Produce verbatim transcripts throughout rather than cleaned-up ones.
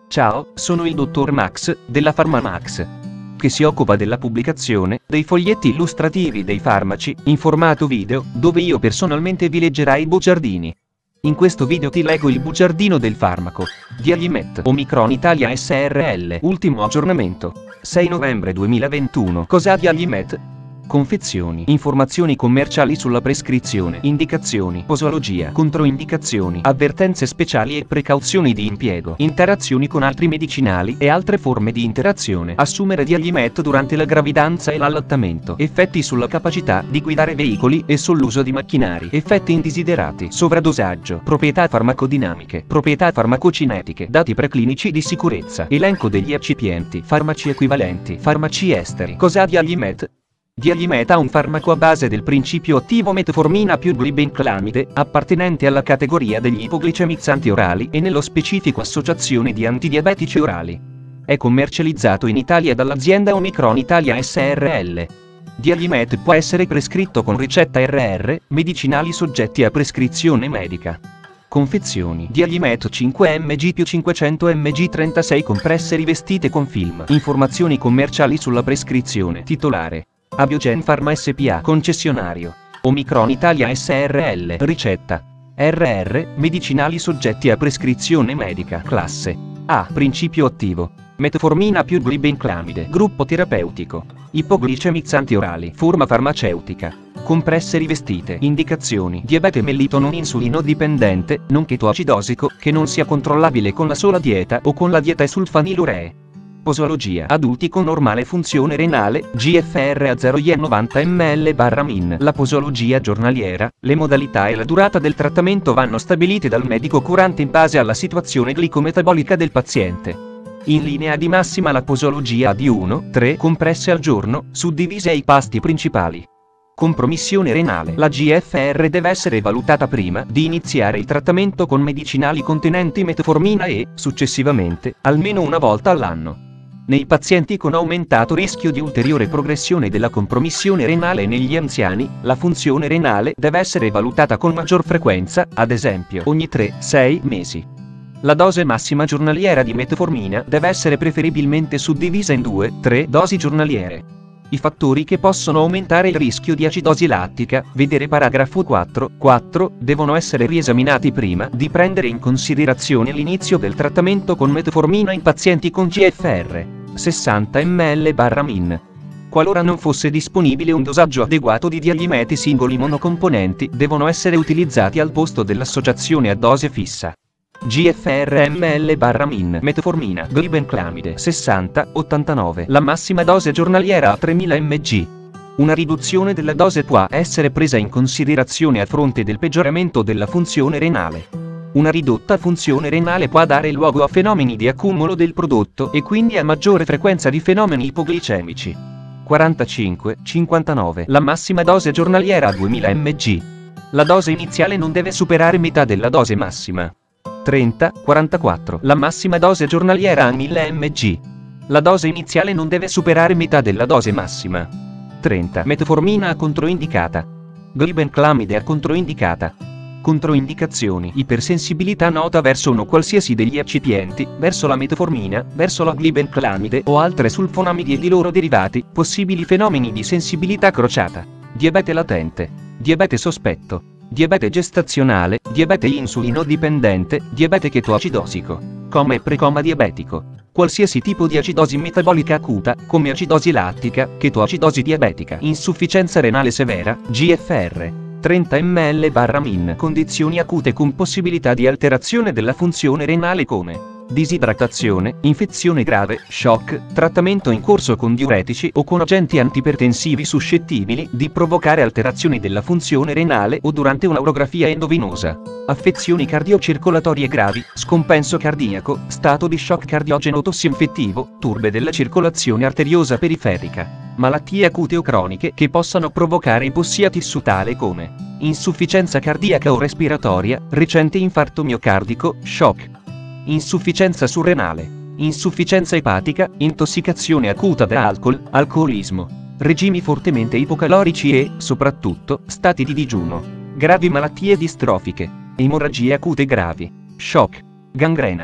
Ciao, sono il dottor Max, della PharmaMax, che si occupa della pubblicazione dei foglietti illustrativi dei farmaci, in formato video, dove io personalmente vi leggerai i bugiardini. In questo video ti leggo il bugiardino del farmaco Diaglimet Omicron Italia S R L. Ultimo aggiornamento, sei novembre duemilaventuno. Cos'ha Diaglimet? Confezioni, informazioni commerciali sulla prescrizione, indicazioni, posologia, controindicazioni, avvertenze speciali e precauzioni di impiego, interazioni con altri medicinali e altre forme di interazione. Assumere Diaglimet durante la gravidanza e l'allattamento. Effetti sulla capacità di guidare veicoli e sull'uso di macchinari. Effetti indesiderati. Sovradosaggio. Proprietà farmacodinamiche. Proprietà farmacocinetiche. Dati preclinici di sicurezza. Elenco degli eccipienti. Farmaci equivalenti. Farmaci esteri. Cos'ha Diaglimet? Diaglimet ha un farmaco a base del principio attivo metformina più glibenclamide, appartenente alla categoria degli ipoglicemizzanti orali e nello specifico associazione di antidiabetici orali. È commercializzato in Italia dall'azienda Omicron Italia S R L. Diaglimet può essere prescritto con ricetta R R, medicinali soggetti a prescrizione medica. Confezioni. Diaglimet cinque milligrammi più cinquecento milligrammi trentasei compresse rivestite con film. Informazioni commerciali sulla prescrizione. Titolare: Abiogen Pharma S P A. Concessionario: Omicron Italia S R L. Ricetta: R R, medicinali soggetti a prescrizione medica. Classe A. Principio attivo: metformina più glibenclamide. Gruppo terapeutico: ipoglicemizzanti orali. Forma farmaceutica: compresse rivestite. Indicazioni: diabete mellito non insulino dipendente, non chetoacidosico, che non sia controllabile con la sola dieta o con la dieta sulfaniluree. Posologia: adulti con normale funzione renale, G F R a zero virgola novanta millilitri barra min. La posologia giornaliera, le modalità e la durata del trattamento vanno stabilite dal medico curante in base alla situazione glicometabolica del paziente. In linea di massima la posologia di uno tre compresse al giorno, suddivise ai pasti principali. Compromissione renale: la G F R deve essere valutata prima di iniziare il trattamento con medicinali contenenti metformina e, successivamente, almeno una volta all'anno. Nei pazienti con aumentato rischio di ulteriore progressione della compromissione renale e negli anziani, la funzione renale deve essere valutata con maggior frequenza, ad esempio ogni tre sei mesi. La dose massima giornaliera di metformina deve essere preferibilmente suddivisa in due tre dosi giornaliere. I fattori che possono aumentare il rischio di acidosi lattica, vedere paragrafo quattro quattro, devono essere riesaminati prima di prendere in considerazione l'inizio del trattamento con metformina in pazienti con G F R sessanta millilitri barra min. Qualora non fosse disponibile un dosaggio adeguato di Diaglimet, i singoli monocomponenti devono essere utilizzati al posto dell'associazione a dose fissa. G F R millilitri barra min. Metformina glibenclamide sessanta ottantanove. La massima dose giornaliera a tremila milligrammi. Una riduzione della dose può essere presa in considerazione a fronte del peggioramento della funzione renale. Una ridotta funzione renale può dare luogo a fenomeni di accumulo del prodotto e quindi a maggiore frequenza di fenomeni ipoglicemici. quarantacinque cinquantanove. La massima dose giornaliera a duemila milligrammi. La dose iniziale non deve superare metà della dose massima. trenta quarantaquattro. La massima dose giornaliera a mille milligrammi. La dose iniziale non deve superare metà della dose massima. trenta. Metformina a controindicata. Glibenclamide a controindicata. Controindicazioni: ipersensibilità nota verso uno qualsiasi degli eccipienti, verso la metformina, verso la glibenclamide o altre sulfonamidi e di loro derivati, possibili fenomeni di sensibilità crociata, diabete latente, diabete sospetto, diabete gestazionale, diabete insulino-dipendente, diabete chetoacidosico, coma e precoma diabetico, qualsiasi tipo di acidosi metabolica acuta, come acidosi lattica, chetoacidosi diabetica, insufficienza renale severa, G F R trenta millilitri barra min. Condizioni acute con possibilità di alterazione della funzione renale come disidratazione, infezione grave, shock, trattamento in corso con diuretici o con agenti antipertensivi suscettibili di provocare alterazioni della funzione renale o durante un'urografia endovenosa, affezioni cardiocircolatorie gravi, scompenso cardiaco, stato di shock cardiogeno tossinfettivo, turbe della circolazione arteriosa periferica, malattie acute o croniche che possano provocare ipossia tissutale come insufficienza cardiaca o respiratoria, recente infarto miocardico, shock, insufficienza surrenale, insufficienza epatica, intossicazione acuta da alcol, alcolismo, regimi fortemente ipocalorici e, soprattutto, stati di digiuno, gravi malattie distrofiche, emorragie acute gravi, shock, gangrena,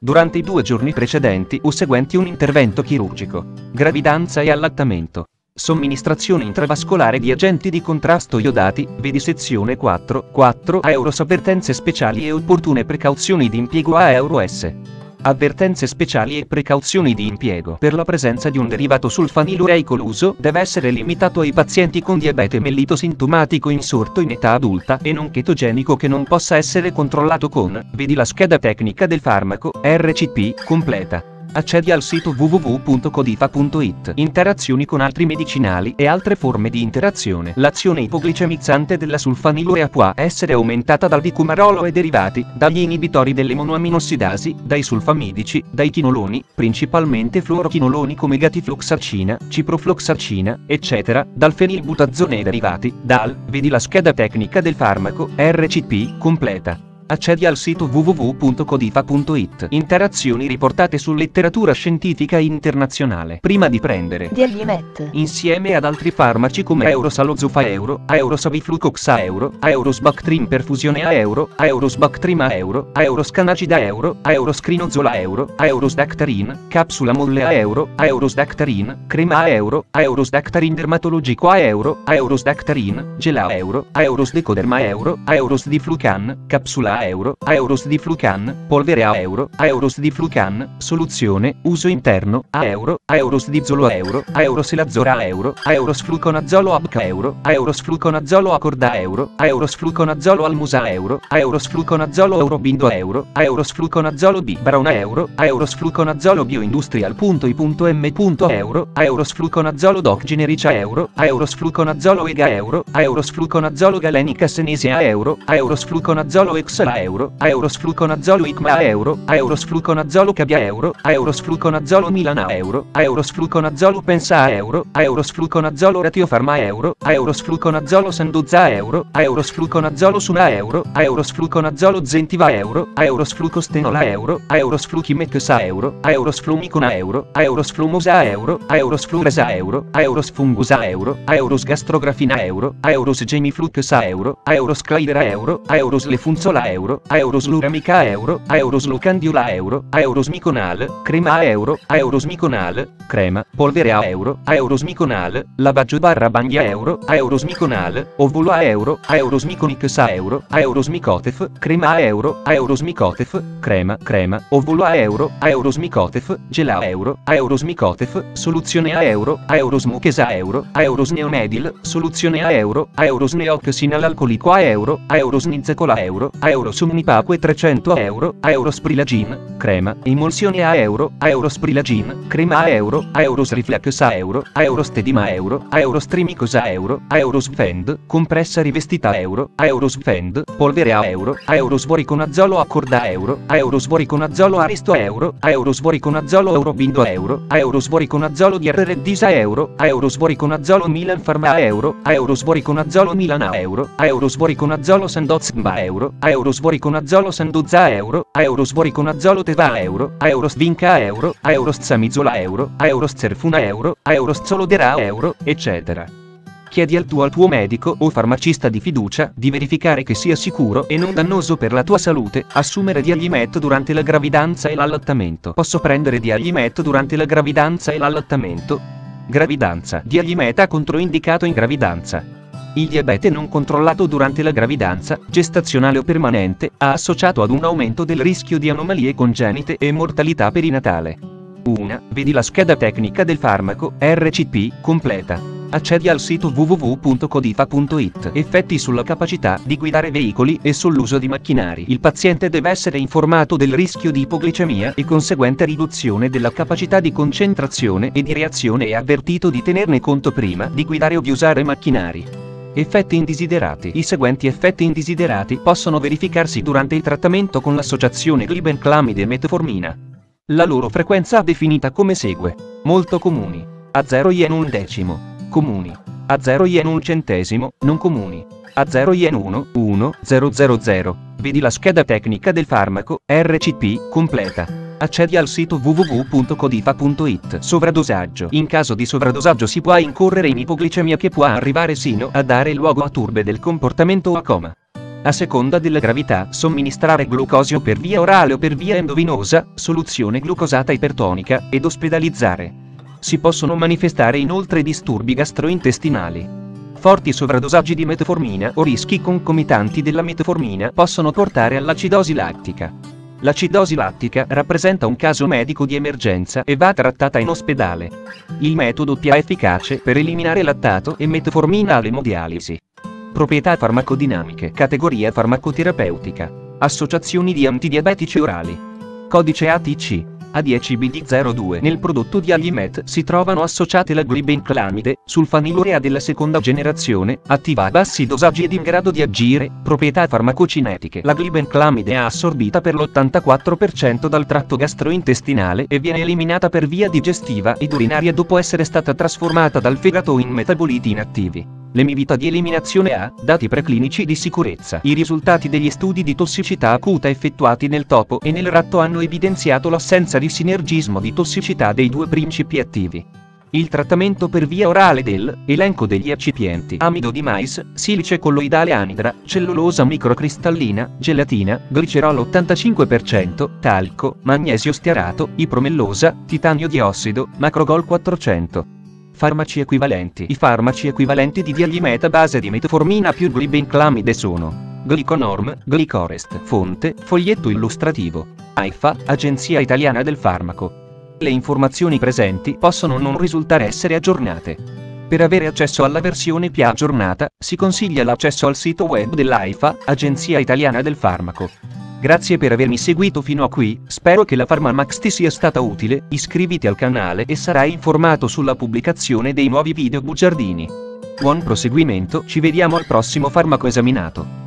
durante i due giorni precedenti o seguenti un intervento chirurgico. Gravidanza e allattamento. Somministrazione intravascolare di agenti di contrasto iodati, vedi sezione quattro, quattro Euros avvertenze speciali e opportune precauzioni di impiego a Euro-S. Avvertenze speciali e precauzioni di impiego. Per la presenza di un derivato sulfanilureico l'uso deve essere limitato ai pazienti con diabete mellito sintomatico insorto in età adulta e non chetogenico che non possa essere controllato con, vedi la scheda tecnica del farmaco, R C P, completa. Accedi al sito w w w punto codifa punto it. Interazioni con altri medicinali e altre forme di interazione. L'azione ipoglicemizzante della sulfanilurea può essere aumentata dal bicumarolo e derivati, dagli inibitori delle monoaminossidasi, dai sulfamidici, dai chinoloni, principalmente fluorochinoloni come gatifloxacina, ciprofloxacina, eccetera, dal fenilbutazzone e derivati, dal, vedi la scheda tecnica del farmaco, R C P, completa. Accedi al sito w w w punto codifa punto it. Interazioni riportate su letteratura scientifica internazionale. Prima di prendere Diallimet insieme ad altri farmaci come Eurosalozofa Euro, Eurosaviflucoxa Euro, Eurosbactrim perfusione a Euro, Eurosbactrim a Euro, Euroscanacida Euro, Euroscrinozola Euro, Eurosdactarin, capsula molle a Euro, Eurosdactarin, crema a Euro, Eurosdactarin dermatologico a Euro, Eurosdactarin, gela a Euro, Eurosdecoderma Euro, Eurosdiflucan, capsula a Euro, Eurosdiflucan, polvere a Euro, Eurosdiflucan, soluzione, uso interno, a Euro, Eurosdizolo a Euro, Euroselazora a Euro, Eurosfluconazolo Abca Euro, Eurosfluconazolo Acorda Euro, Eurosfluconazolo Almusa Euro, Eurosfluconazolo Eurobindo Euro, Eurosfluconazolo B Brown Euro, Eurosfluconazolo Bioindustrial.i.m. Euro, Eurosfluconazolo Doc Generica Euro, Eurosfluconazolo Ega Euro, Eurosfluconazolo Galenica Senesia Euro, Eurosfluconazolo Exala Euro, Eurosfluconazolo Icma Euro, Eurosfluconazolo Cabia Euro, Eurosfluconazolo Milana Euro, Eurosfluconazolo Pensa Euro, Eurosfluconazolo Ratiofarma Euro, Eurosfluconazolo Sanduzza Euro, Eurosfluconazolo Suna Euro, Eurosfluconazolo Zentiva Euro, Eurosflucostenola Euro, Eurosfluchimexa Euro, Eurosflumicona Euro, Eurosflumosa Euro, Eurosfluresa Euro, Eurosfungusa Euro, Eurosgastrografina Euro, Eurosgemifluxa Euro, Eurosclaidera Euro, Euroslefunzola Euro, Eurosluramica Euro, Euroslucandiula Euro, Eurosmiconal, crema a Euro, Eurosmiconal, crema, polvere a Euro, Eurosmiconal, lavaggio barra bagna Euro, Eurosmiconal, ovulo a Euro, Eurosmiconix a Euro, Eurosmicotef, crema a Euro, Eurosmicotef, crema, crema, ovulo a Euro, Eurosmicotef, gela a Euro, Eurosmicotef, soluzione a Euro, Eurosmuchesa a Euro, Eurosneomedil, soluzione a Euro, Eurosneoxinalalcolico a Euro, Eurosnizecola Euro, Eurosumnipaque trecento Euro, Eurosprilagin, crema, emulsione a Euro, Eurosprilagin, crema a Euro, Eurosriflex a Euro, Eurostedima Euro, Eurostrimicosa Euro, Eurosvend, compressa rivestita a Euro, Eurosvend, polvere a Euro, Eurosvoriconazolo accorda Euro, Eurosvoriconazolo aristo Euro, Eurosvoriconazolo Eurobindo Euro, Eurosvoriconazolo D R Reddisa Euro, Eurosvoriconazolo Milan Pharma Euro, Eurosvoriconazolo Milana Euro, Eurosvoriconazolo Sandozba Euro, Eurosvoriconazolo Sanduzza Euro, Eurosvoriconazolo Teva Euro, Eurosvinca Euro, Eurostzamizola Euro, Euroscerfuna Euro, Eurossolodera Euro, eccetera. Chiedi al tuo al tuo medico o farmacista di fiducia di verificare che sia sicuro e non dannoso per la tua salute assumere Diallimet durante la gravidanza e l'allattamento. Posso prendere Diallimet durante la gravidanza e l'allattamento? Gravidanza. Diallimet controindicato in gravidanza. Il diabete non controllato durante la gravidanza, gestazionale o permanente, ha associato ad un aumento del rischio di anomalie congenite e mortalità perinatale. uno. Vedi la scheda tecnica del farmaco, R C P, completa. Accedi al sito w w w punto codifa punto it. Effetti sulla capacità di guidare veicoli e sull'uso di macchinari. Il paziente deve essere informato del rischio di ipoglicemia e conseguente riduzione della capacità di concentrazione e di reazione e avvertito di tenerne conto prima di guidare o di usare macchinari. Effetti indesiderati. I seguenti effetti indesiderati possono verificarsi durante il trattamento con l'associazione glibenclamide e metformina. La loro frequenza è definita come segue. Molto comuni. A zero yen un decimo. Comuni. A zero yen un centesimo, non comuni. A zero yen uno, uno, zero zero zero. Vedi la scheda tecnica del farmaco, R C P, completa. Accedi al sito w w w punto codifa punto it. Sovradosaggio. In caso di sovradosaggio si può incorrere in ipoglicemia che può arrivare sino a dare luogo a turbe del comportamento o a coma. A seconda della gravità, somministrare glucosio per via orale o per via endovenosa, soluzione glucosata ipertonica, ed ospedalizzare. Si possono manifestare inoltre disturbi gastrointestinali. Forti sovradosaggi di metformina o rischi concomitanti della metformina possono portare all'acidosi lattica. L'acidosi lattica rappresenta un caso medico di emergenza e va trattata in ospedale. Il metodo più efficace per eliminare lattato e metformina all'emodialisi. Proprietà farmacodinamiche. Categoria farmacoterapeutica. Associazioni di antidiabetici orali. Codice A T C A dieci B D zero due. Nel prodotto di Allimet si trovano associate la glibenclamide, sulfanilurea della seconda generazione, attiva a bassi dosaggi ed in grado di agire. Proprietà farmacocinetiche. La glibenclamide è assorbita per l'ottantaquattro per cento dal tratto gastrointestinale e viene eliminata per via digestiva ed urinaria dopo essere stata trasformata dal fegato in metaboliti inattivi. L'emivita di eliminazione ha dati preclinici di sicurezza. I risultati degli studi di tossicità acuta effettuati nel topo e nel ratto hanno evidenziato l'assenza di sinergismo di tossicità dei due principi attivi. Il trattamento per via orale del elenco degli eccipienti: amido di mais, silice colloidale anidra, cellulosa microcristallina, gelatina, glicerolo ottantacinque per cento, talco, magnesio stearato, ipromellosa, titanio diossido, macrogol quattrocento. Farmaci equivalenti. I farmaci equivalenti di Allimet a base di metformina più glibenclamide sono Gliconorm, Glicorest. Fonte, foglietto illustrativo. AIFA, Agenzia Italiana del Farmaco. Le informazioni presenti possono non risultare essere aggiornate. Per avere accesso alla versione più aggiornata, si consiglia l'accesso al sito web dell'AIFA, Agenzia Italiana del Farmaco. Grazie per avermi seguito fino a qui, spero che la PharmaMax ti sia stata utile, iscriviti al canale e sarai informato sulla pubblicazione dei nuovi video bugiardini. Buon proseguimento, ci vediamo al prossimo farmaco esaminato.